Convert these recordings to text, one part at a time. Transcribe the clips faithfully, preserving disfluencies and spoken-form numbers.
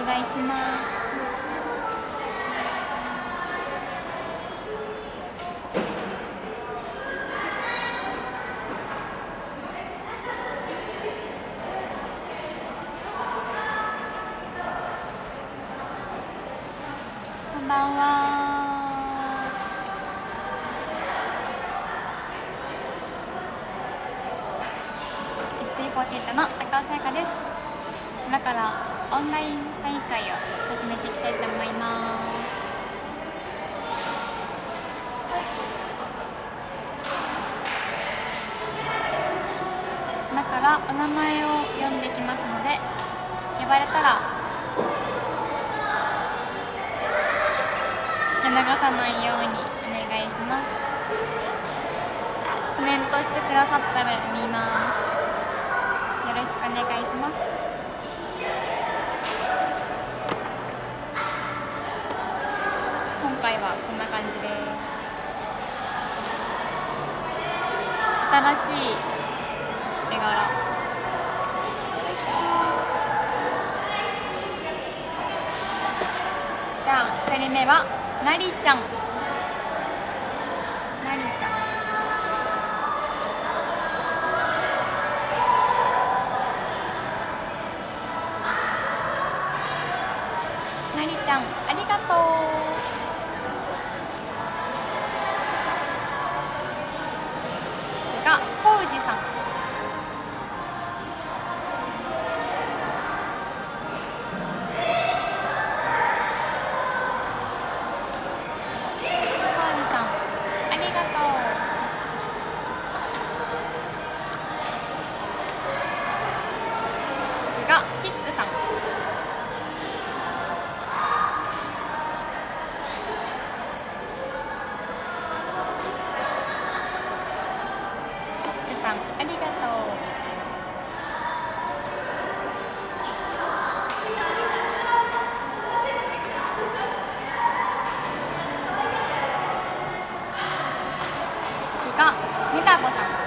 願いします。こんばんは。エスティーフォーティーエイト の高尾さやかです。今からオンラインサイン会を始めていきたいと思います。今からお名前を呼んできますので、呼ばれたら聞き流さないようにお願いします。コメントしてくださったら読みます。よろしくお願いします。今回はこんな感じです。新しい絵柄、よろしく。じゃあふたりめはなりちゃん。なりちゃんなりちゃん、ありがとう。次がこうじさん。キックさん。キックさん、ありがとう。次がメタボさん。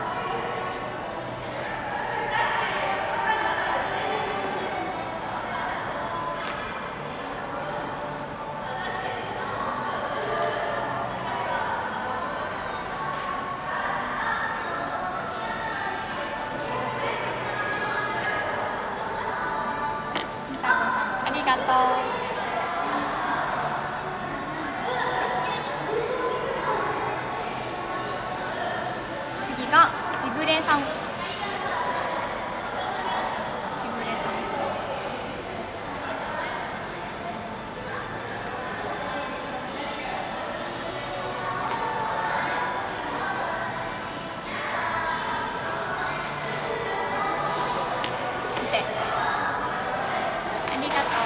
ありがとう。次がしぐれさん。しぐれさん。見て。ありがとう。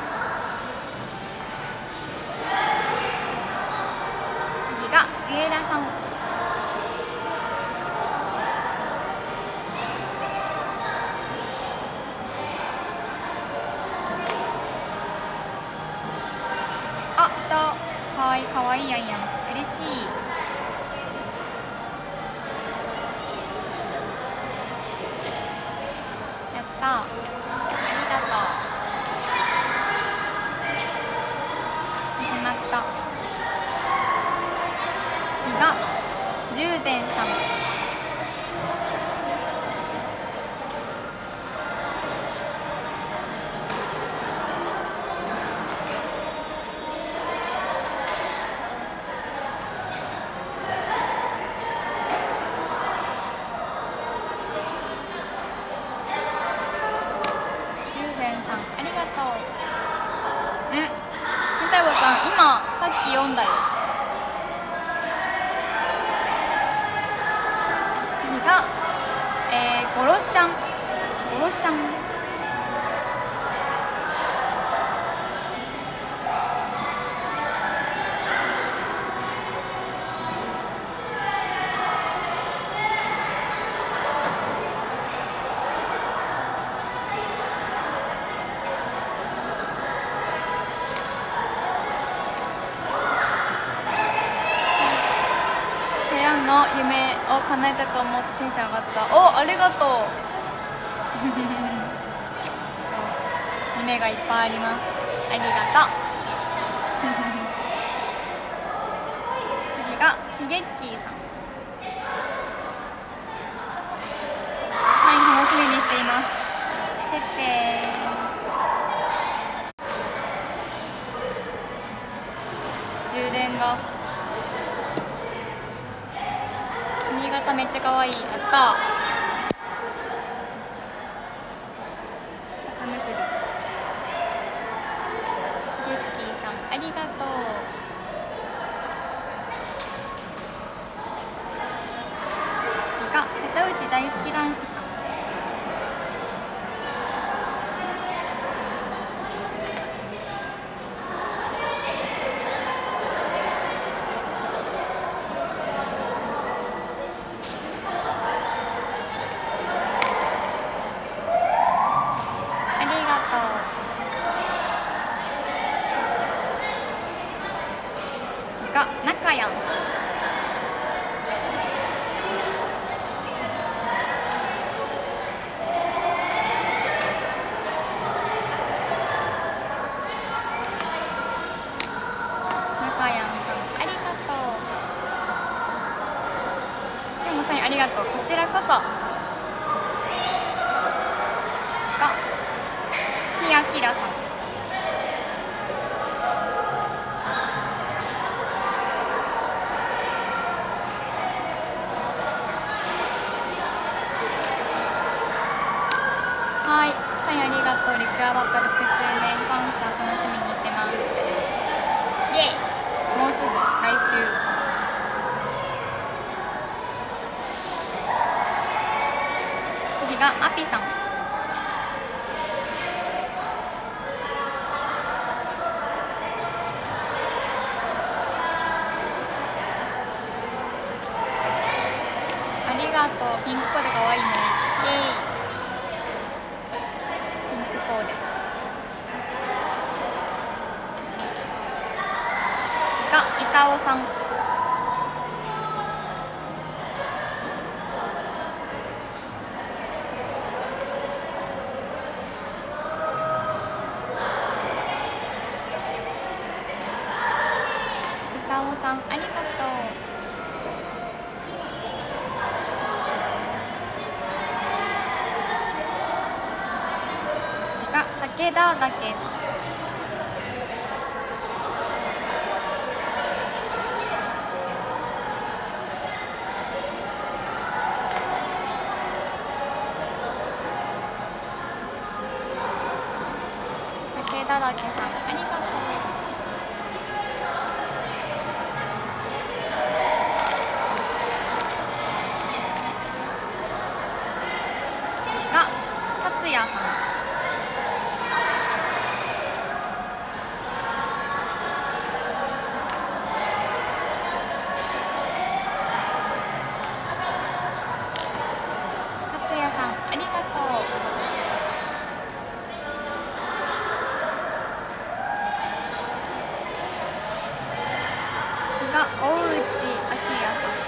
次が上田さん。あ、いた。はい、かわいいやんやん。嬉しい。やった。ありがとう。始まった。次が十全さん。十全さん、ありがとう。ん、メタボさん、今さっき読んだよ。次が、えー、ゴロシャン。ゴロシャン。の夢を叶えたと思ってテンション上がった。お、ありがとう。 夢がいっぱいあります。ありがとう。次がしげっきーさん。サイン楽しみにしています。してってー。充電が髪型めっちゃ可愛い。やったー。初結び。しげっきーさんありがとう。次が瀬戸内大好き男子さん。が中やんさん。中やんさんありがとう。今日もサインありがとう。こちらこそ。がひあきらさん。はい、サインありがとう。リクアバトろくしゅうねんコンサート楽しみにしてます。イエイ。もうすぐ来週。次がアピさん。ありがとう。ピンクコーデかわいいね。イエイ。コーデ。次がいさおさん。いさおさんありがとう。武田だけさん。武田だけさんありがとう。次が達也さん。ありがとう。次が大内あきらさん。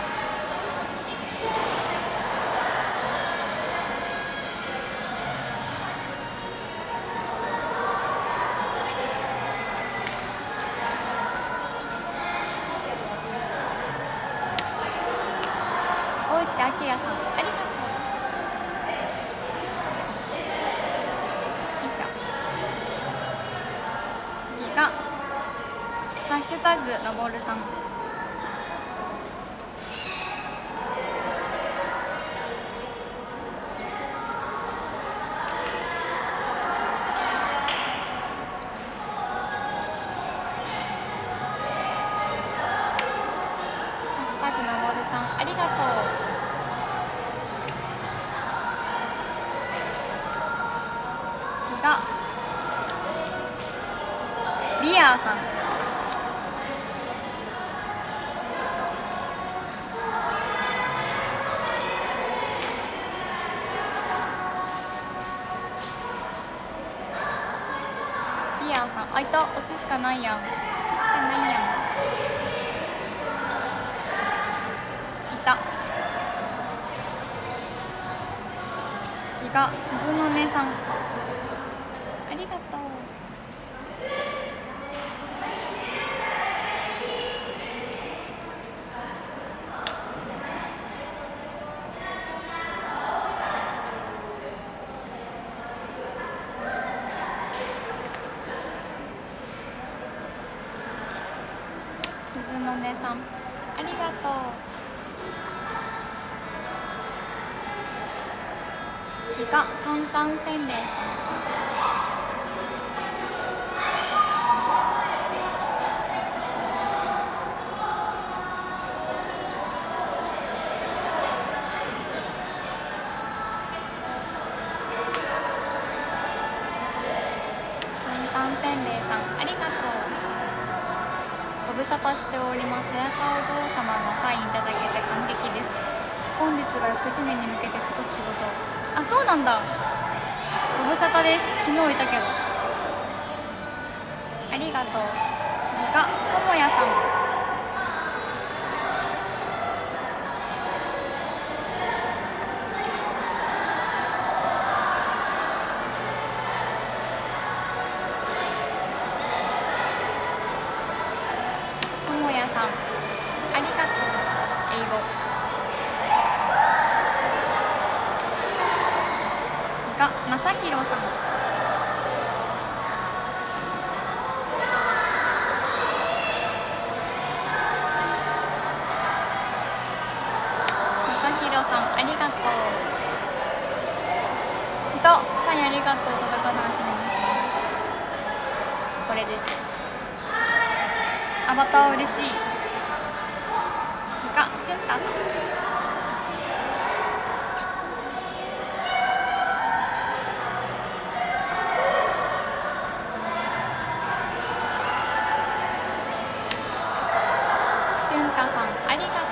大内あきらさんありがとう。がハッシュタグのぼるさん。ハッシュタグのぼるさんありがとう。次がリアーさん。リアーさん、あいた、押すしかないやん。押すしかないやん。いた。次が鈴の音さん。ありがとう。鈴の音さんありがとう。次が炭酸せんべいさん。炭酸せんべいさんありがとう。ご無沙汰しております。早川お嬢様のサインいただけて感激です。本日がろくじゅうねんに向けて少し仕事を。あ、そうなんだ。ご無沙汰です。昨日いたけど。ありがとう。次がともやさん。ともやさんありがとう。英語。次がまさひろさん。さんありがとう。とサインありがとう。とか楽しみにしてます。これです。アバター嬉しい。次がチュンタさん。チュンタさんありがとう。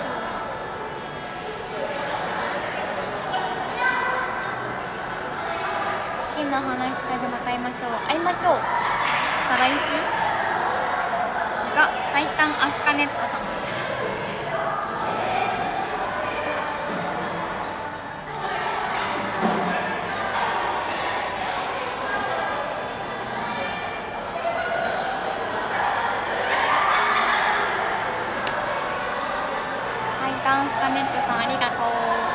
次の話し会でまた会いましょう。会いましょう。再来週。次がタイタンアスカネットさん。タイタンアスカネットさんありがとう。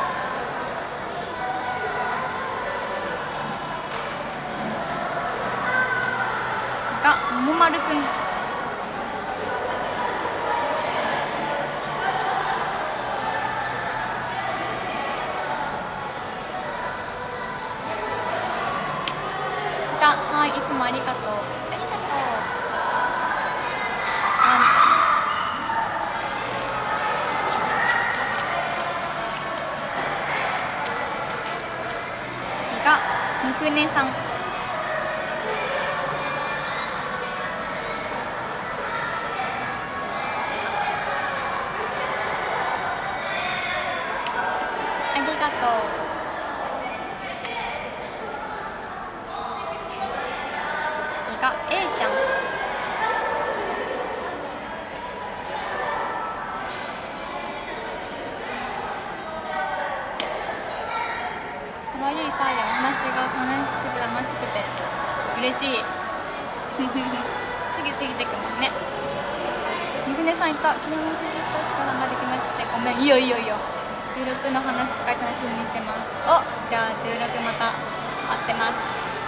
がももまるくん。だはい、いつもありがとう。ありがとう。ワンちゃん。次がみふねさん。ありがとう。次が A ちゃん。かわいいさあやお話が楽しくて楽しくて嬉しい。すぐ過ぎてくもんね。みふねさんいた。昨日のじゅうたしかなんかできなくてごめん。いいよいいよいいよ。じゅうろくの話し会楽しみにしてます。お、じゃあじゅうろくまた待ってます。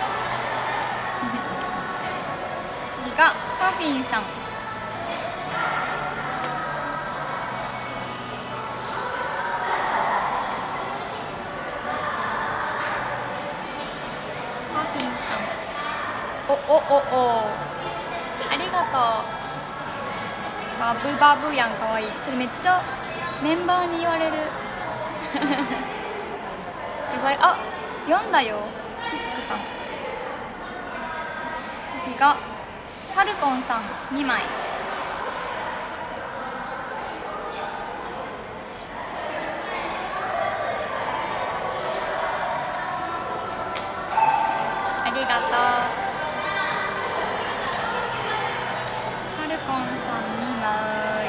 次がパフィンさん。パフィンさん。おおおお。ありがとう。バブバブやん、かわいい。それめっちゃメンバーに言われる。言われ、あ、読んだよ。キックさん。次がファルコンさんにまい。ありがとう。ファルコンさんにまい。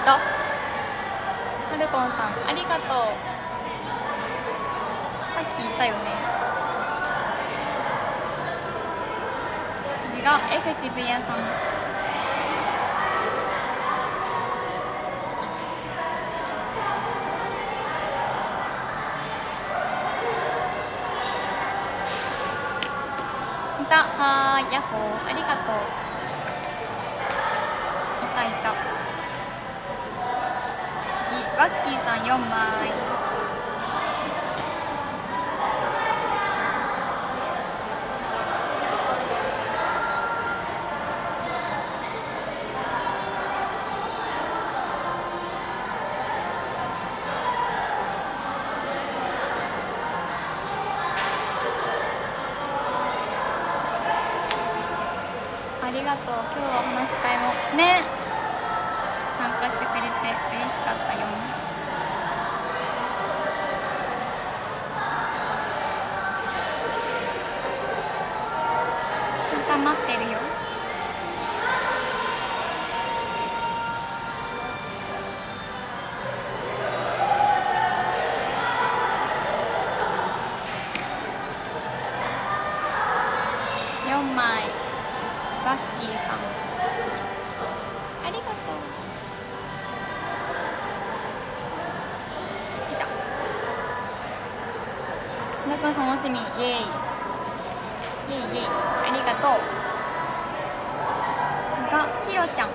ト。はるこんさんありがとう。さっき言ったよね。次が F 渋谷さん。はーい、ヤッホー、ありがとう。いたいた。次ワッキーさんよんまい。ありがとう。今日はお話し会もね参加してくれて嬉しかったよ。また待ってるよ。よんまい。バッキーさんありがとう。よいしょ。なくん楽しみ、イエーイイエイイエイありがとう。次がひろちゃん。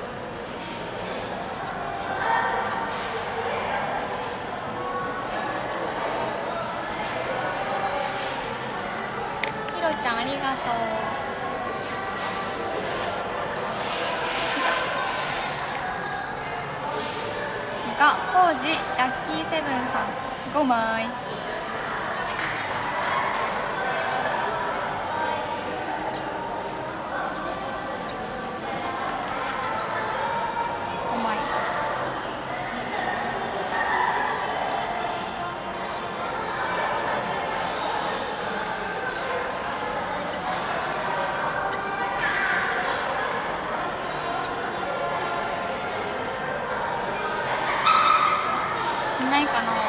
ひろちゃんありがとう。がコージラッキーセブンさんごまい。ごまい。いないかな。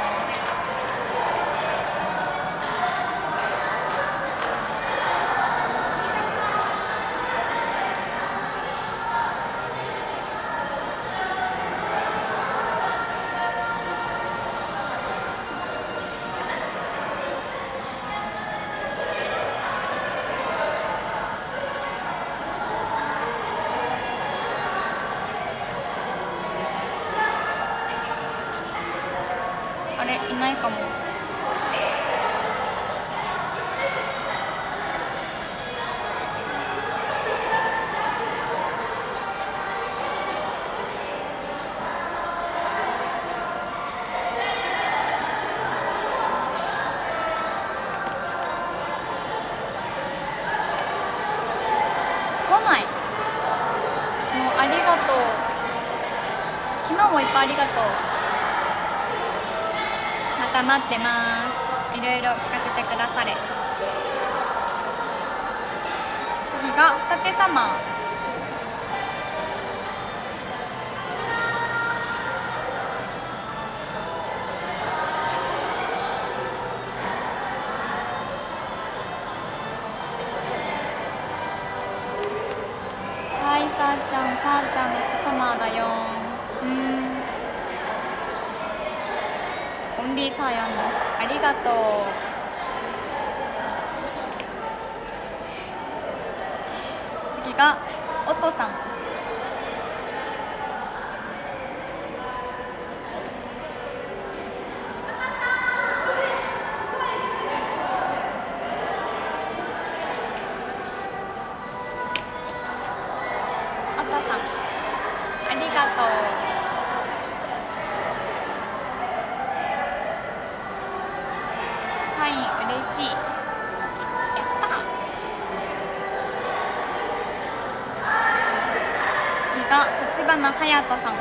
あれいないかも。ごまい。もうありがとう。昨日もいっぱいありがとう。また待ってます。いろいろ聞かせてくだされ。次が舘様。はい、さーちゃん、さーちゃんの舘様だよ。うん。オンリーサーヤンです。ありがとう。次がおとさん。おとさんありがとう。サイン嬉しい。やった。次が立花隼人さん。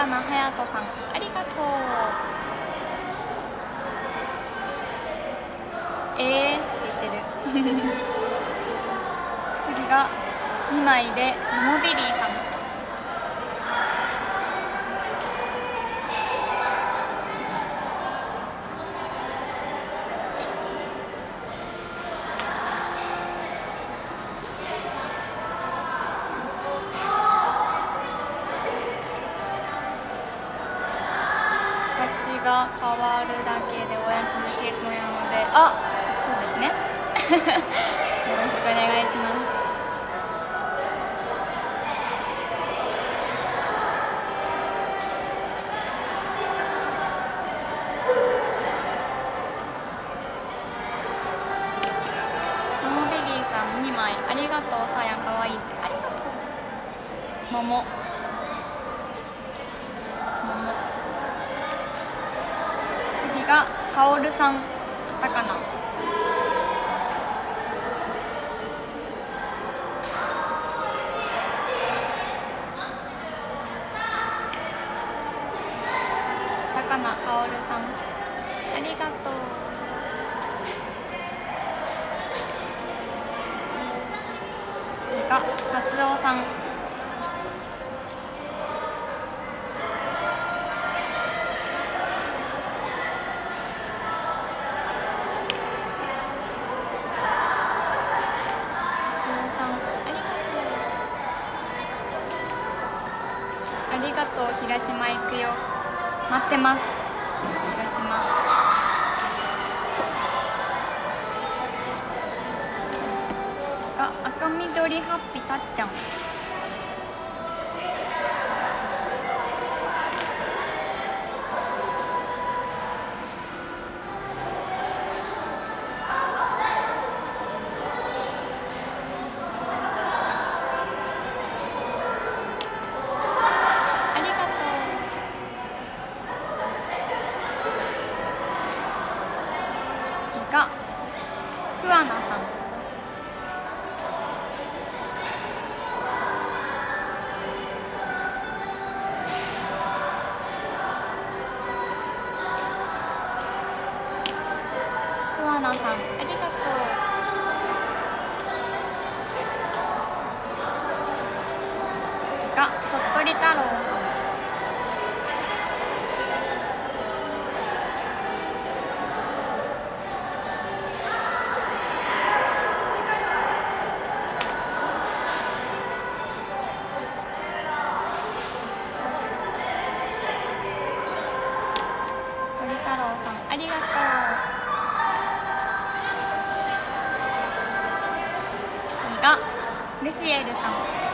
な隼人さん、ありがとう。えーって言ってる次がにまいでモビリーさん。形が変わるだけで応援続けるつもりなので、あ、そうですねよろしくお願いします。モビリーさんにまいありがとう。さやんかわいいって、ありがとう。もも次がかおるさん、カタカナ。カタカナかおるさん、ありがとう。次がかつおさん。ありがとう。広島行くよ。待ってます。広島。が赤緑ハッピーたっちゃん。が桑名さん。桑名さん、ありがとう。次が鳥取太郎さん。太郎さん、ありがとう。次がルシエルさん。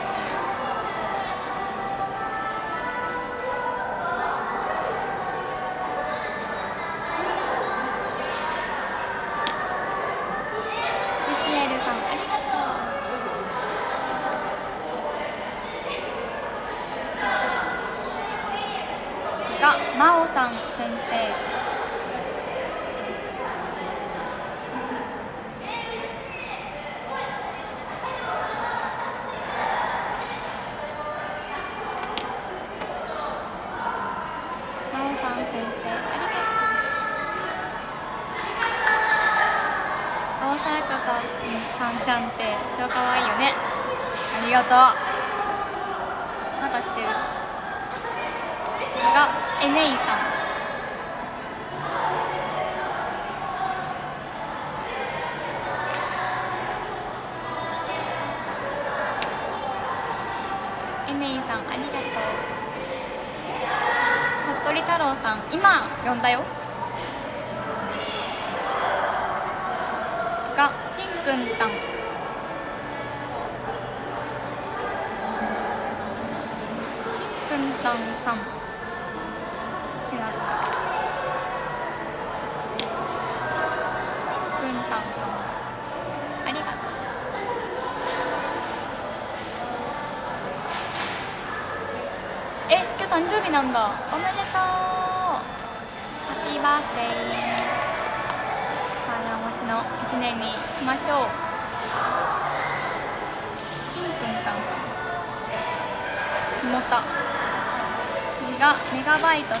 ルシエルさん、ありがとう。次が真央さん先生。先生、ありがとう。大さやかとたんちゃんって超かわいいよね。ありがとう。またしてる。次がエネイさん。エネイさん、ありがとう。鳥太郎さん、今呼んだよ。次がしんくんたん。しんくんたんさんってなった。しんくんたんさん、ありがとう。え、今日誕生日なんだ。おめでとう。ハッピーバースデー。さあ、山越しのいちねんにしましょう。しんくんたんさん、下田。次次がメガバイトさん。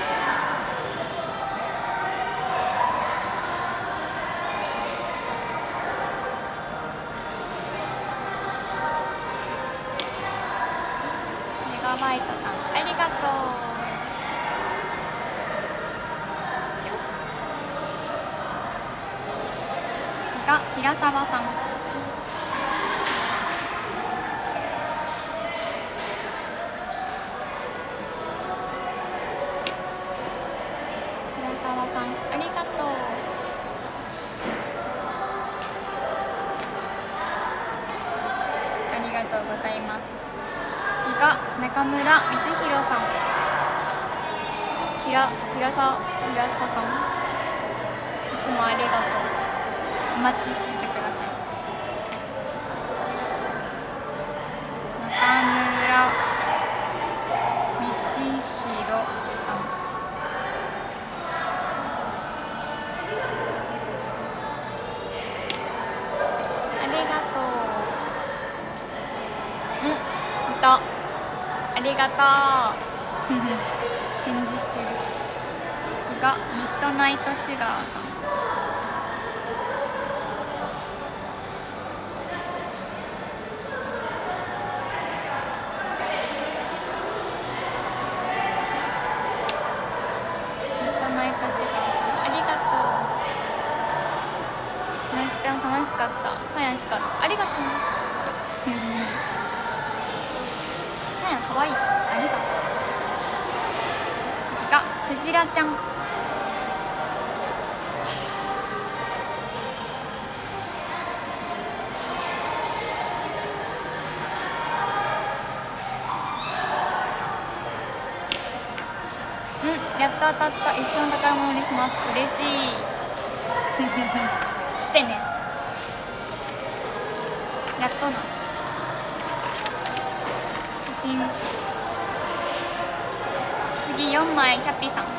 メガバイトさん、ありがとう。次が平沢さん。中村光弘さん、ひら平沢平沢さん、いつもありがとう。お待ちしててください。中村光弘さん、ありがとう。うん、いた。ありがとう。返事してる。次がミッドナイトシガーさん。ミッドナイトシガーさん、ありがとう。ナイスペン楽しかった。サヤンしかった。ありがとう。かわいい、ありがとう。次がクジラちゃん。うん、やっと当たった。一緒の宝物にします。嬉しい。してね。やっとな。次よんまいキャピさん。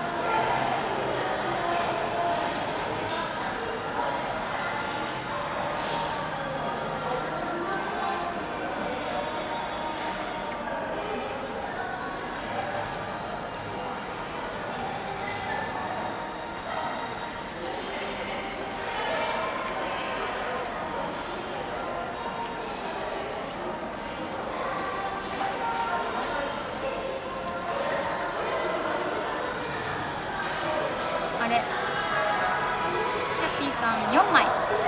よんまい。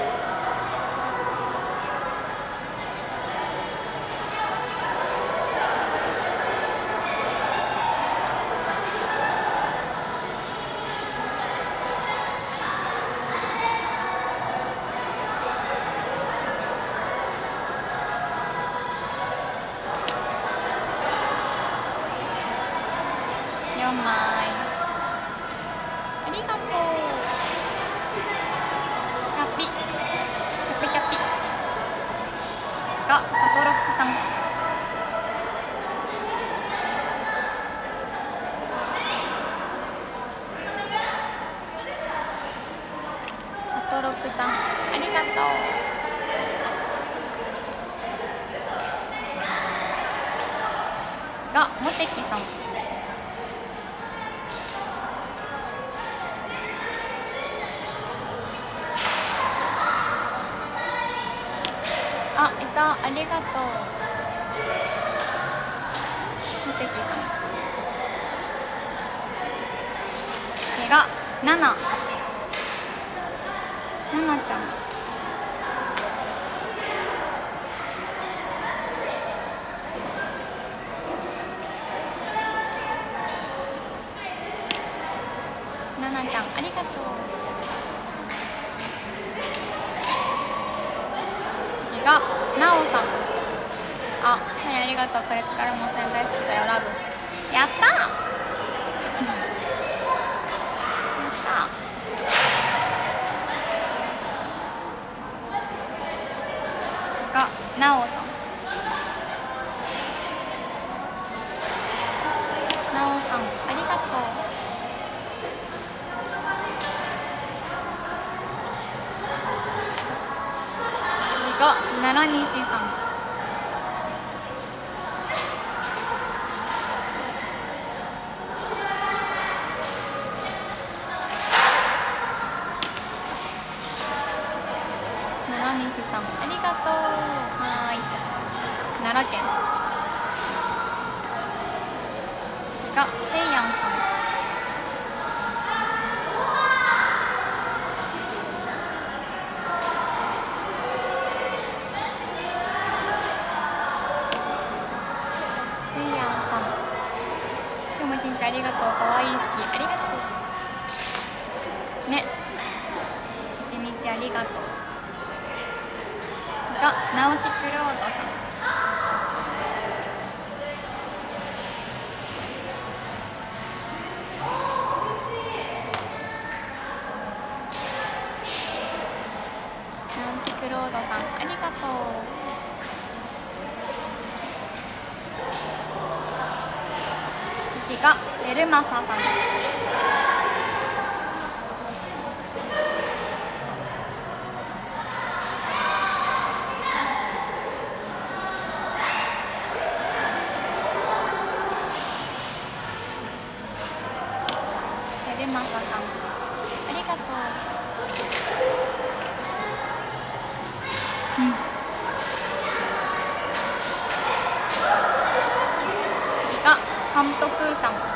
よんまい。ありがとう。キャピキャピキャピがサトロックさん。サトロックさん、ありがとう。がモテキさん。あ、いた、ありがとう。モテキさん。これがナナ。ナナちゃん。ナナちゃん、ありがとう。次がナオさん。あ、はい、ありがとう。これからも潜在好きだよ、ラブ。やったー。やったー。がナオさん。ナオさん、ありがとう。次が奈良西さん。 奈良県。次がせいやんさん。せいやんさん、今日も一日ありがとう。かわいい好き、ありがとうね。一日ありがとう。次が直樹クロードさん。クロードさん、ありがとう。次がベルマサさん。ベルマサさん、ありがとう。うん、次が監督さん。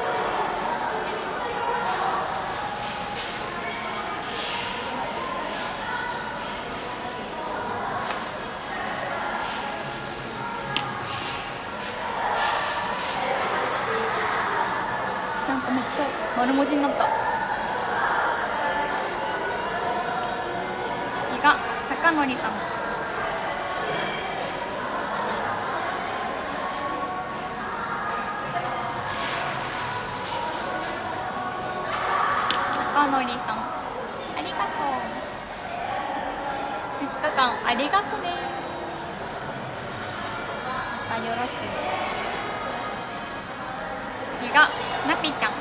なんかめっちゃ丸文字になった。次が高則さん。高則さん、ありがとう。ふつかかんありがとね。またよろしゅう。次がなぴちゃん。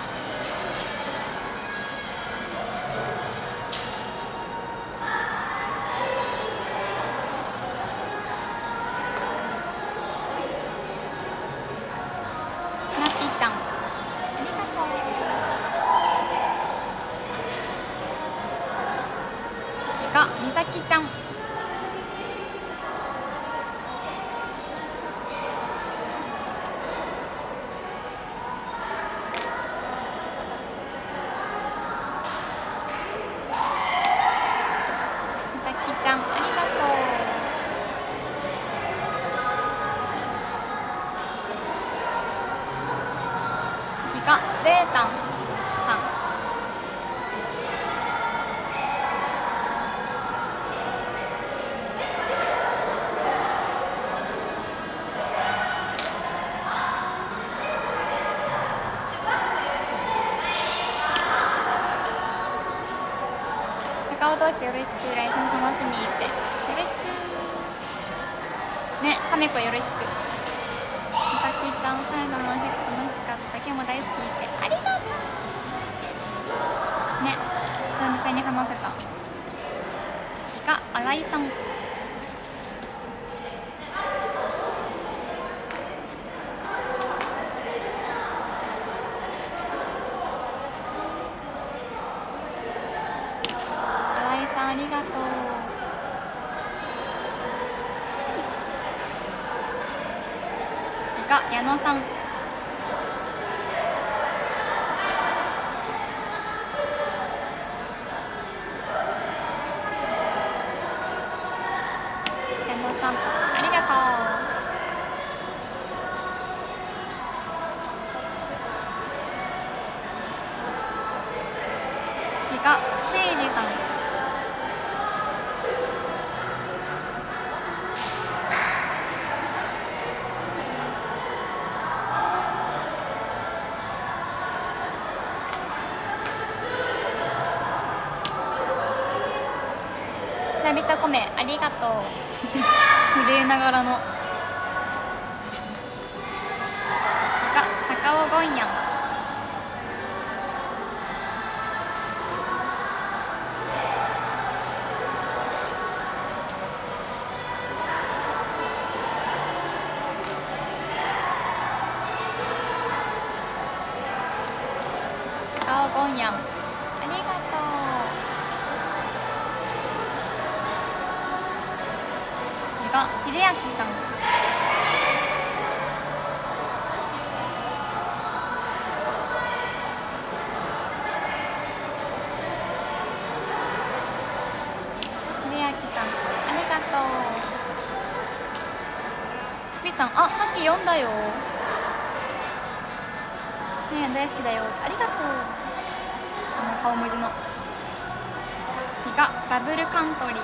なぴちゃん、ありがとう。次がみさきちゃん。みさきちゃん、ありがとう。次がゼータンさん。高尾同士よろしく、来週も楽しみって。よろしくね、かめこよろしく。みさきちゃん、最後の話が楽しかった。今日も大好きって。ありがとうね、久々に話せた。次が新井さん。新井さん、ありがとう。次が矢野さん。矢野さん、ありがとう。次がせいじさん。久々コメありがとう。震えながらの。次が高尾ゴンヤン。高尾ゴンヤン、ありがとう。が秀明さん。 ピさん、あ、さっき読んだよ。ねえ、大好きだよ。ありがとう。あの顔文字の次がダブルカントリーさん。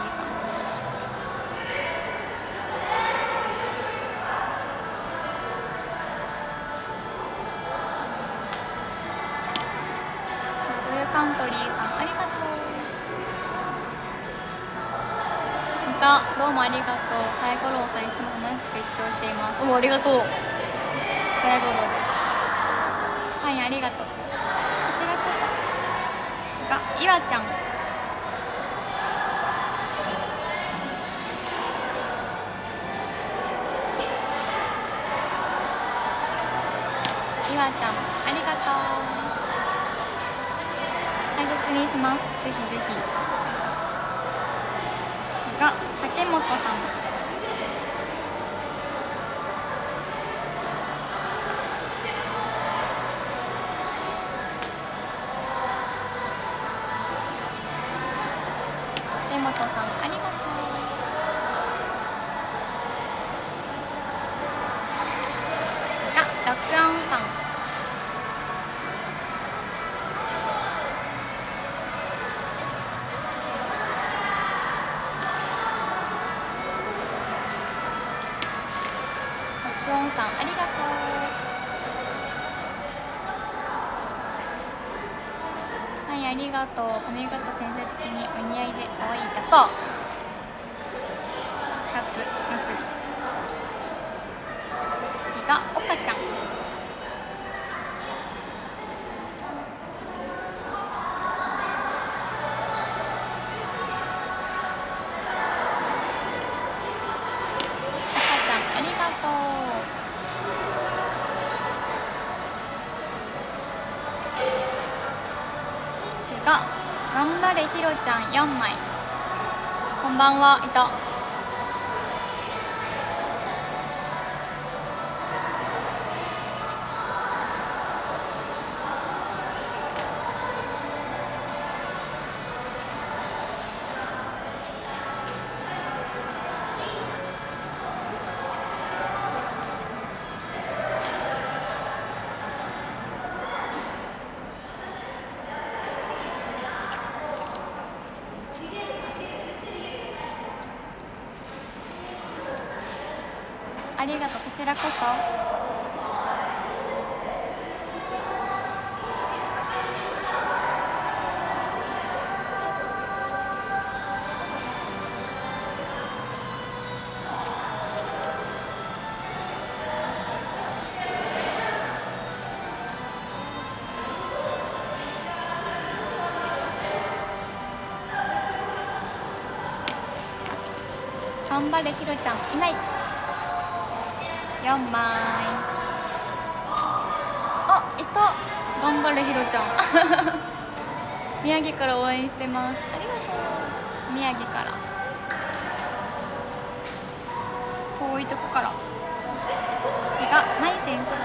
ダブルカントリーさん、ありがとう。またどうもありがとう。サイコロさん、いつも楽しく視聴しています。おお、ありがとう。サイコロです。はい、ありがとう。こちらこそ。が、いわちゃん。いわちゃん、ありがとう。はい、じゃあ失礼します。ぜひぜひ。次が、竹本さん。竹本さん、ありがとう。次が、ロックオンさん。ロックオンさん、ありがとう。はい、ありがとう。髪型先生的にお似合いで可愛い。やった。二つ結び。次が岡ちゃん。岡ちゃん、ありがとう。次が頑張れひろちゃんよんまい。こんばんは。いた。ありがとう。こちらこそ。頑張れひろちゃん、いない。よんまい。あ、いた。頑張れひろちゃん。宮城から応援してます。ありがとう。宮城から、遠いとこから。次がまいせんさん。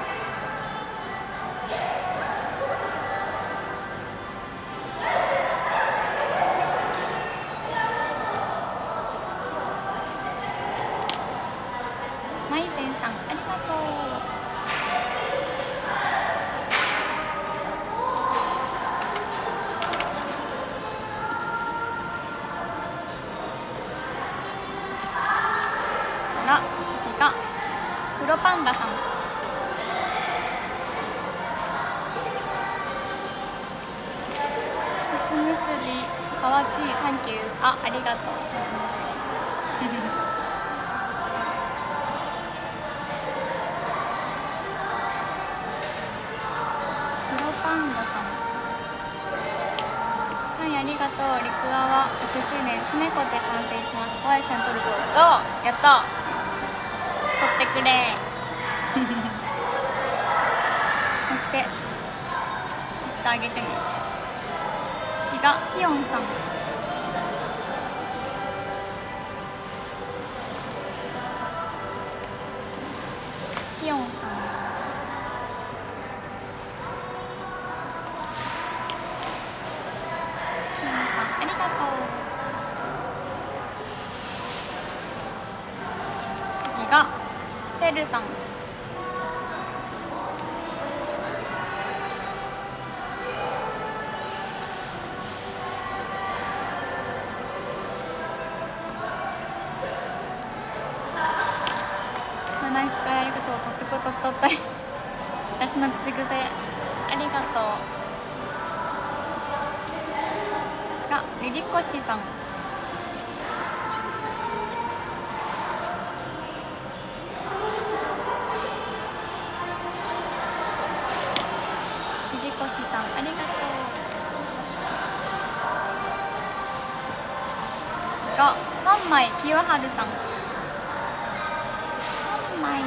まいせんさん、ありがとう。から次が黒パンダさん。初結びかわちい、サンキュー。あ、ありがとう。初結び。黒パンダさん。サインありがとう。リクアはひゃくしゅうねんきめこで参戦します。可愛さん取るぞ。お、やった。取ってくれ。そしてツイッターあげてね。次がヒヨンさん。ヒヨンさん。ヒヨンさん、ありがとう。次がテセルさん、ナイス会ありがとう。とってことっとったい私の口癖ありがとう。がリリコシさん、リリコシさんありがとう。がさんまい清春さん、さんまい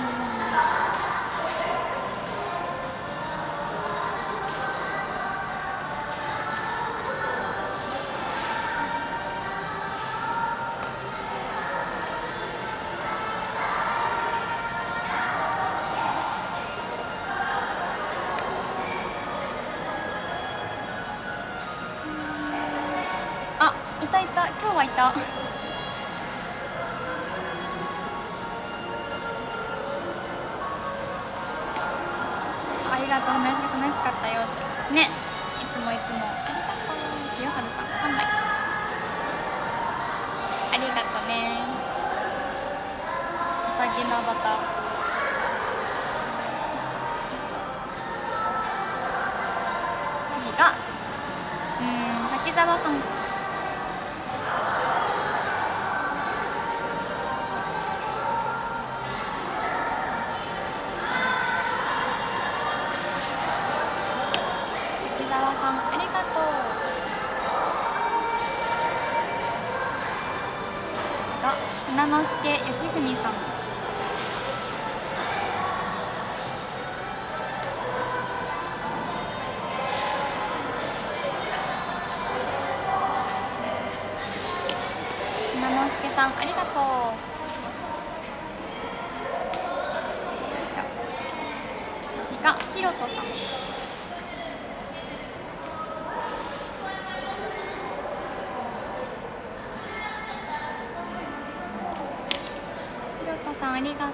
いたいた、今日はいた。ありがとう、話が楽しかったよってね、いつもいつもありがとう。清春さんさんまいありがとね。うさぎのバター、次がうん滝沢さん、さんありがとう。が花之助よしふみさん、花之助さんありがとう。次がひろとさん、さんありがとう。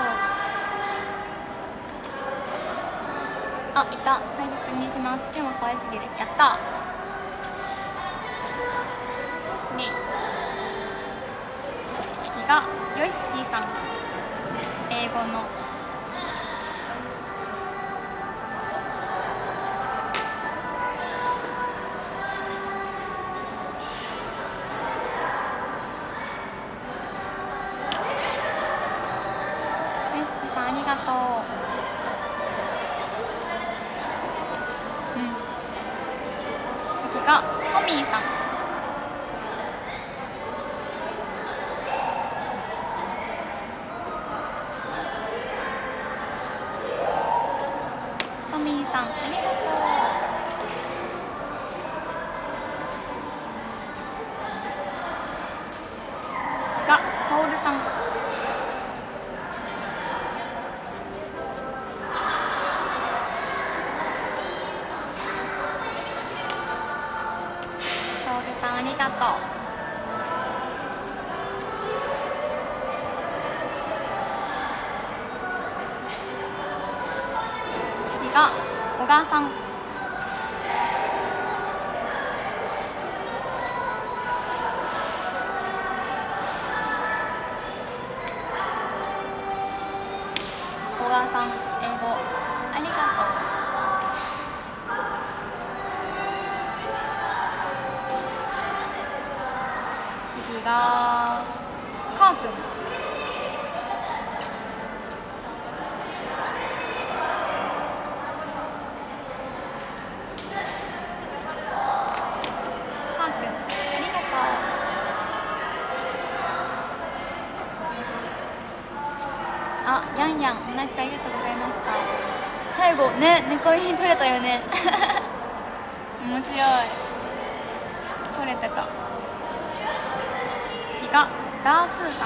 あ、いた。大切にします。今日も可愛すぎる。やったね。次がよしきさん、英語のありがとう。うん。次がトミーさん。トミーさんありがとう。次がトールさん。ありがとう。次が小川さん。小川さん、英語ありがとう。がカーくん、カーくんありがとう。あ、やんやん同じくありがとうございました。最後ね、猫耳取れたよね面白い、取れてた。がダースーさん、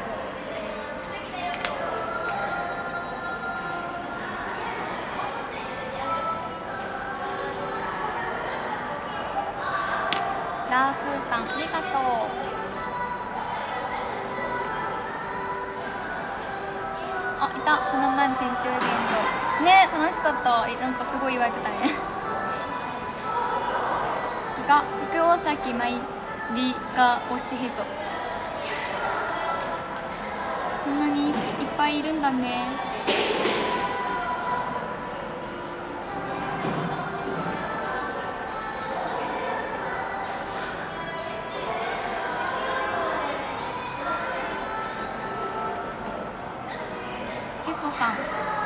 ダースーさんありがとう。あ、いたこの前の店長イベントね、楽しかった。なんかすごい言われてたね次が福大崎まいりが推しへそ。こんなにいっぱいいるんだね。へそさんいっ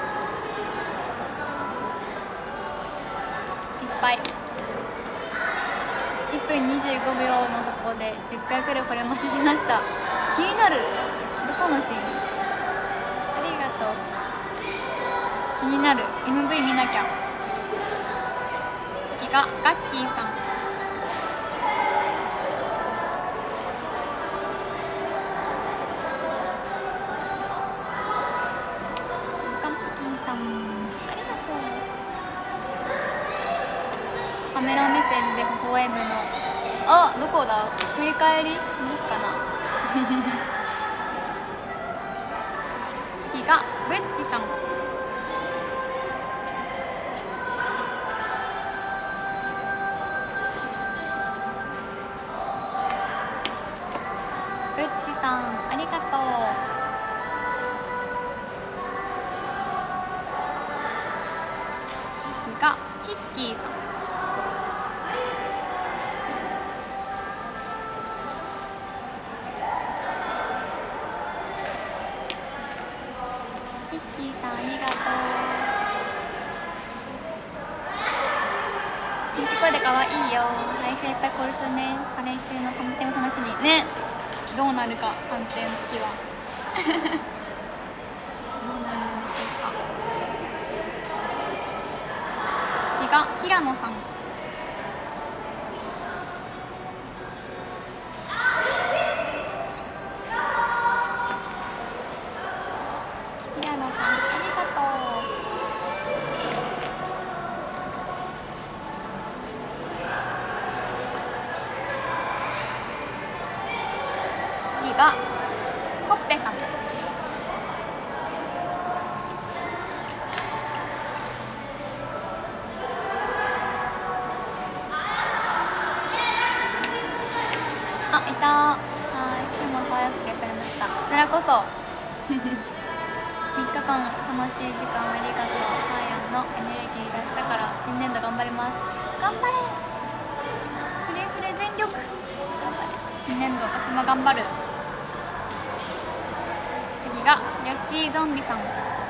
ぱい。いっぷんにじゅうごびょうのところでじゅっかいくらいこれ増ししました。気になる。どこのシーン？ありがとう。気になる。 エムブイ 見なきゃ。次がガッキーさん。ガッキーさんありがとう。カメラ目線で微笑むの。あ、どこだ？振り返りどこかな次がブッチさん。ブッチさんありがとう。次がキッキーさん。キッキーさんありがとう。ピンク声で可愛いよ。来週いっぱいコールするね。再来週の探偵も楽しみね。どうなるか、探偵の時はどうなるのでしょうか。次が平野さん。平野さんありがとう。次がコッペさん。あ、いた。はい、今日も可愛くてされました。こちらこそみっかかん楽しい時間ありがとう。サーヤンのエネルギー出したから新年度頑張ります。頑張れ。フレフレ全力頑張れ。新年度私も頑張る。次がヨッシーゾンビさん。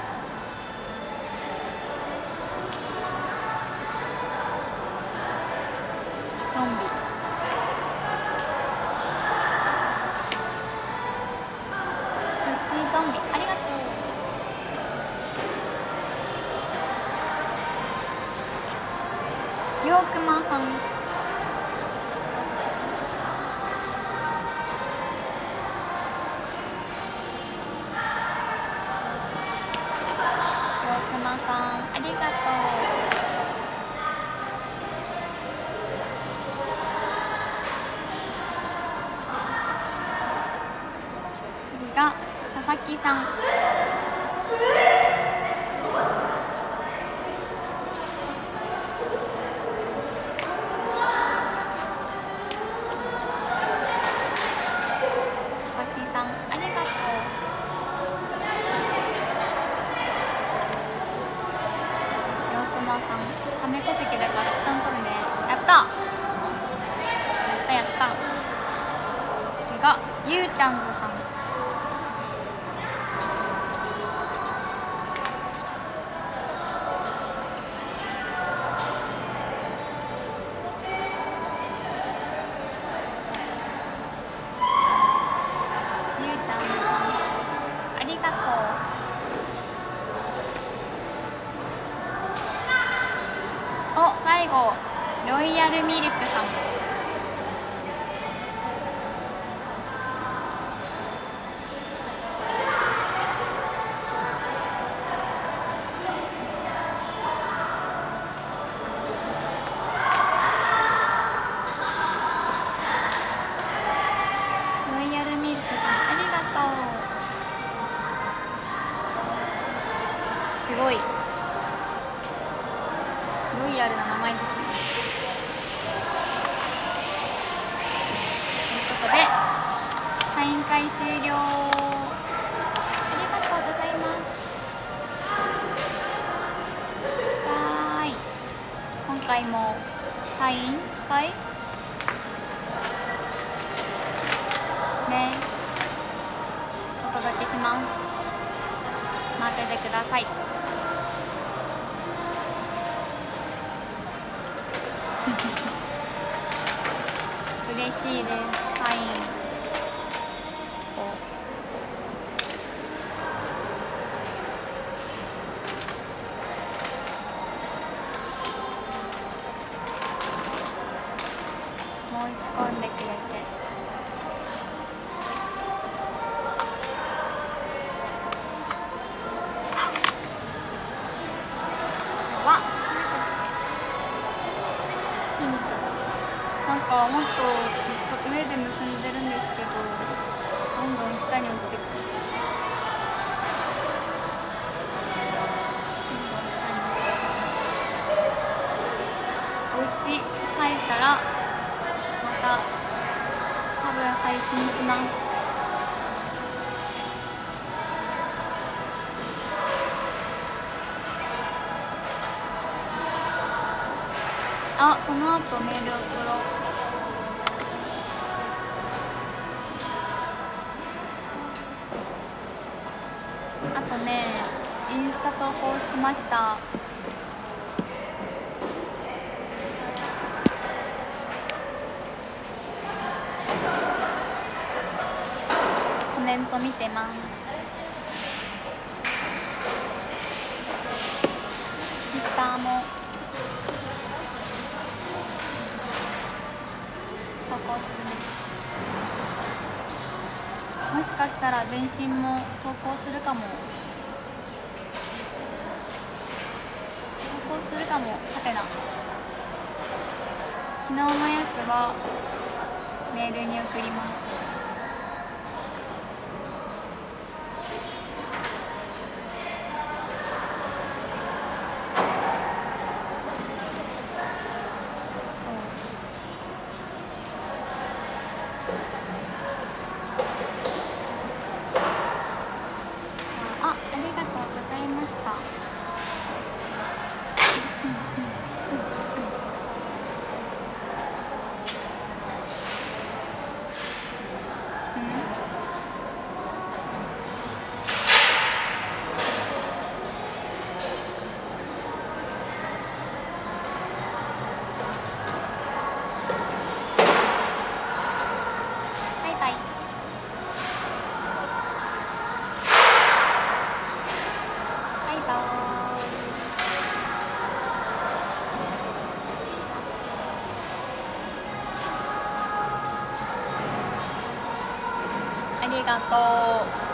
ゾンビヨッシーゾンビありがとう。ヨークマーさん。ヨークマーさんありがとう。次が佐々木さん。亀戸籍だからたくさん取るね。やったやったやった。次がゆうちゃんずさん。ゆうちゃんずさんありがとう。お、最後ロイヤルミルクさん。ロイヤルミルクさんありがとう。 すごいロイヤルな名前ですね。ということでサイン会終了。ありがとうございます。わーい、今回もサイン会ねお届けします。待っててください。嬉しいです。サインを申し込んでくれてはピンク。なんかもっとずっと上で結んでるんですけど、どんどん下に落ちてくとどんどん下に落ちてくる。お家帰ったらまた多分配信します。あ、この後メール送ろう。あとね、インスタ投稿してました。コメント見てます。ツイッターも投稿するね。もしかしたら全身も投稿するかも。投稿するかも。はてな。昨日のやつはメールに送ります。ありがとう。